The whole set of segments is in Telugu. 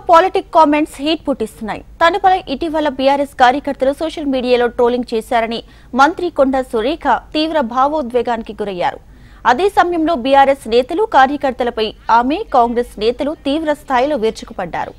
Politic comments heat పుట్టిస్తున్నాయి. తనపై ఇటీవల బీఆర్ఎస్ కార్యకర్తలు సోషల్ మీడియాలో ట్రోలింగ్ చేశారని మంత్రి కొండా సురేఖ తీవ్ర భావోద్వేగానికి గురయ్యారు. అదే సమయంలో బీఆర్ఎస్ నేతలు కార్యకర్తలపై ఆమె కాంగ్రెస్ నేతలు తీవ్ర స్థాయిలో విరుచుకుపడ్డారు.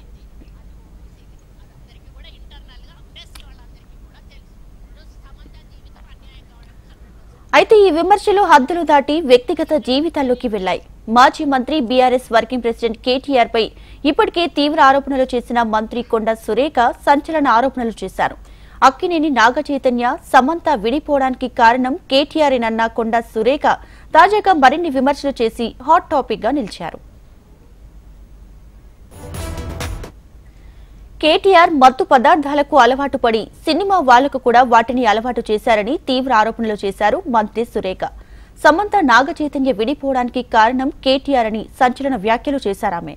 అయితే ఈ విమర్శలు హద్దులు దాటి వ్యక్తిగత జీవితాల్లోకి వెళ్లాయి. మాజీ మంత్రి బీఆర్ఎస్ వర్కింగ్ ప్రెసిడెంట్ కేటీఆర్ పై ఇప్పటికే తీవ్ర ఆరోపణలు చేసిన మంత్రి కొండా సురేఖ సంచలన ఆరోపణలు చేశారు. అక్కినేని నాగచైతన్య సమంత విడిపోవడానికి కారణం కేటీఆర్నన్న కొండా సురేఖ తాజాగా మరిన్ని విమర్శలు చేసి హాట్ టాపిక్ గా నిలిచారు. కేటీఆర్ మత్తు పదార్థాలకు అలవాటు పడి సినిమా వాళ్లకు కూడా వాటిని అలవాటు చేశారని తీవ్ర ఆరోపణలు చేశారు మంత్రి సురేఖ. సమంత నాగచైతన్య విడిపోవడానికి కారణం కేటీఆర్ అని సంచలన వ్యాఖ్యలు చేశారామె.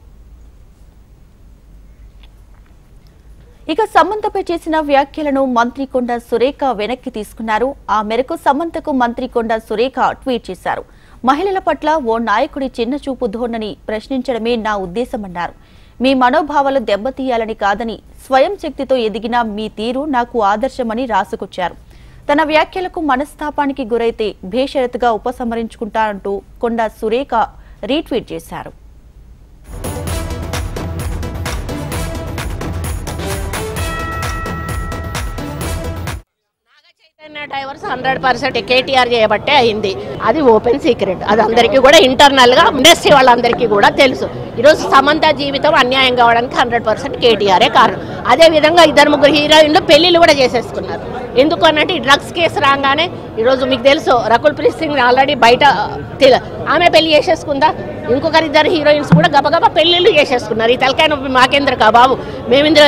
ఇక సమంతపై చేసిన వ్యాఖ్యలను మంత్రి కొండా సురేఖ వెనక్కి తీసుకున్నారు. ఆ మేరకు సమంతకు మంత్రి కొండా సురేఖ ట్వీట్ చేశారు. మహిళల పట్ల ఓ నాయకుడి చిన్న చూపు ధోరణిని ప్రశ్నించడమే నా ఉద్దేశమన్నారు. మీ మనోభావాలు దెబ్బతీయాలని కాదని స్వయం శక్తితో ఎదిగిన మీ తీరు నాకు ఆదర్శమని రాసుకొచ్చారు. తన వ్యాఖ్యలకు మనస్తాపానికి గురైతే బేషరతుగా ఉపసంహరించుకుంటారంటూ కొండా సురేఖ రీట్వీట్ చేశారు. డైవర్స్ 100% కేటీఆర్ చేయబట్టే అయింది. అది ఓపెన్ సీక్రెట్. అది అందరికీ కూడా ఇంటర్నల్ గా ఇండస్ట్రీ వాళ్ళందరికీ కూడా తెలుసు. ఈరోజు సమంత జీవితం అన్యాయం కావడానికి 100% కేటీఆరే కారణం. అదే విధంగా 2-3 హీరోయిన్లు పెళ్లిళ్ళు కూడా చేసేసుకున్నారు. ఎందుకు అన్నట్టు ఈ డ్రగ్స్ కేసు రాగానే ఈరోజు మీకు తెలుసు రకుల్ ప్రీత్ సింగ్ ఆల్రెడీ బయట ఆమె పెళ్లి చేసేసుకుందా. ఇంకొకరు 2 హీరోయిన్స్ కూడా గబగబా పెళ్లిళ్ళు చేసేసుకున్నారు. ఈ తలకాయ నొప్పి మాకేంద్ర బాబు, మేమిందులో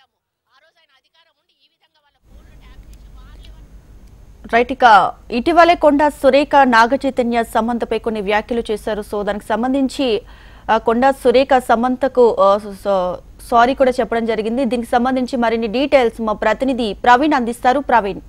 రైట్. ఇక ఇటీవలే కొండా సురేఖ నాగచైతన్య సమంతపై కొన్ని వ్యాఖ్యలు చేశారు. సో దానికి సంబంధించి కొండా సురేఖ సమంతకు సారీ కూడా చెప్పడం జరిగింది. దీనికి సంబంధించి మరిన్ని డీటెయిల్స్ మా ప్రతినిధి ప్రవీణ్ అందిస్తారు. ప్రవీణ్,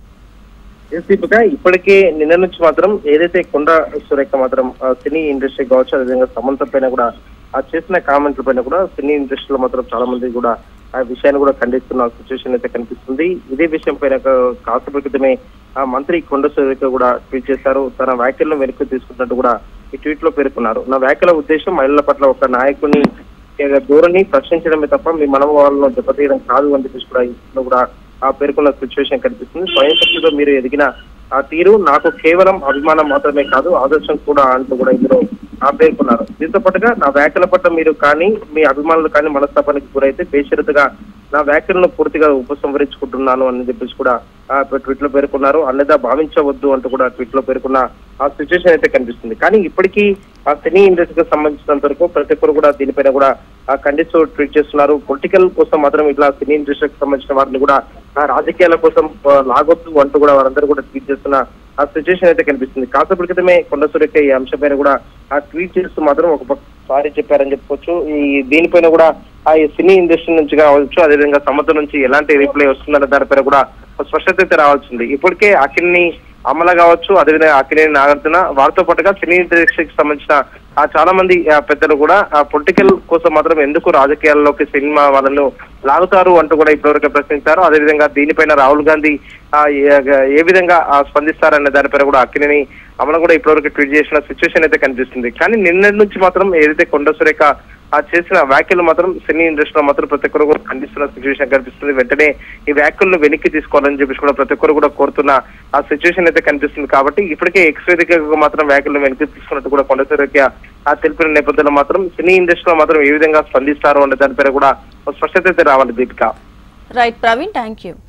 ఇప్పటికే నిన్న నుంచి మాత్రం ఏదైతే కొండా సురేఖ మాత్రం సినీ ఇండస్ట్రీ కావచ్చు, అదేవిధంగా సమంత పైన కూడా చేసిన కామెంట్ల పైన కూడా సినీ ఇండస్ట్రీలో మాత్రం చాలా మంది కూడా ఆ విషయాన్ని కూడా ఖండిస్తున్న సిచ్యువేషన్ అయితే కనిపిస్తుంది. ఇదే విషయం పైన కాసేపు క్రితమే మంత్రి కొండా సురేఖ కూడా ట్వీట్ చేశారు. తన వ్యాఖ్యలను వెనక్కి తీసుకున్నట్టు కూడా ఈ ట్వీట్ లో పేర్కొన్నారు. నా వ్యాఖ్యల ఉద్దేశం మహిళల పట్ల ఒక నాయకుని ధోరణి ప్రశ్నించడమే తప్ప మీ మనోభావాలను దెబ్బతీయడం కాదు అని చెప్పేసి కూడా ఇంట్లో కూడా పేర్కొన్న సిచ్యువేషన్ కనిపిస్తుంది. స్వయం శక్తితో మీరు ఎదిగిన ఆ తీరు నాకు కేవలం అభిమానం మాత్రమే కాదు ఆదర్శం కూడా అంటూ కూడా ఇందులో పేర్కొన్నారు. దీంతో పాటుగా నా వ్యాఖ్యల పట్ల మీరు కానీ మీ అభిమానులు కానీ మనస్తాపానికి గురైతే బేషరతుగా నా వ్యాఖ్యలను పూర్తిగా ఉపసంహరించుకుంటున్నాను అని చెప్పేసి కూడా ట్వీట్ లో పేర్కొన్నారు. అన్నదా భావించవద్దు అంటూ కూడా ట్వీట్ లో పేర్కొన్న ఆ సిచ్యువేషన్ అయితే కనిపిస్తుంది. కానీ ఇప్పటికీ ఆ సినీ ఇండస్ట్రీకి సంబంధించినంత వరకు ప్రతి ఒక్కరు కూడా దీనిపైన కూడా ఖండిస్తూ ట్వీట్ చేస్తున్నారు. పొలిటికల్ కోసం మాత్రం ఇట్లా సినీ ఇండస్ట్రీకి సంబంధించిన వారిని కూడా రాజకీయాల కోసం లాగొద్దు అంటూ కూడా వారందరూ కూడా ట్వీట్ చేస్తున్న ఆ సిచ్యువేషన్ అయితే కనిపిస్తుంది. కాసేపటి క్రితమే కొండా సురేఖ ఈ అంశంపైన కూడా ట్వీట్ చేస్తూ మాత్రం ఒక సారీ చెప్పారని చెప్పుకోవచ్చు. ఈ దీనిపైన కూడా ఆ సినీ ఇండస్ట్రీ నుంచి కావచ్చు, అదేవిధంగా సమంత నుంచి ఎలాంటి రిప్లై వస్తుందన్న దానిపైన కూడా స్పష్టత అయితే రావాల్సింది. ఇప్పటికే అఖిల్ని అమల కావచ్చు, అదేవిధంగా అఖిలేని నాగార్జున వారితో పాటుగా సినీ ఇండస్ట్రీకి సంబంధించిన చాలా మంది పెద్దలు కూడా పొలిటికల్ కోసం మాత్రం ఎందుకు రాజకీయాల్లోకి సినిమా వాళ్ళను లాగుతారు అంటూ కూడా ఇప్పటివరకు ప్రశ్నించారు. అదేవిధంగా దీనిపైన రాహుల్ గాంధీ ఏ విధంగా స్పందిస్తారనే దానిపైన కూడా అఖిలేని అమల కూడా ఇప్పటివరకు ట్వీట్ చేసిన సిచ్యువేషన్ అయితే కనిపిస్తుంది. కానీ నిన్నటి నుంచి మాత్రం ఏదైతే కొండా సురేఖ చేసిన వ్యాఖ్యలు మాత్రం సినీ ఇండస్ట్రీలో మాత్రం ప్రతి ఒక్కరు కూడా ఖండిస్తున్న సిచ్యువేషన్ కనిపిస్తుంది. వెంటనే ఈ వ్యాఖ్యలను వెనక్కి తీసుకోవాలని చెప్పేసి కూడా ప్రతి ఒక్కరు కూడా కోరుతున్న ఆ సిచ్యువేషన్ అయితే కనిపిస్తుంది. కాబట్టి ఇప్పటికే ఎక్స్ వేదికగా మాత్రం వ్యాఖ్యలను వెనక్కి తీసుకున్నట్టు కూడా కొండా సురేఖ తెలిపిన నేపథ్యంలో మాత్రం సినీ ఇండస్ట్రీలో మాత్రం ఏ విధంగా స్పందిస్తారు అనే దానిపైన కూడా స్పష్టత అయితే రావాలి. Deepika. Right Praveen, thank you.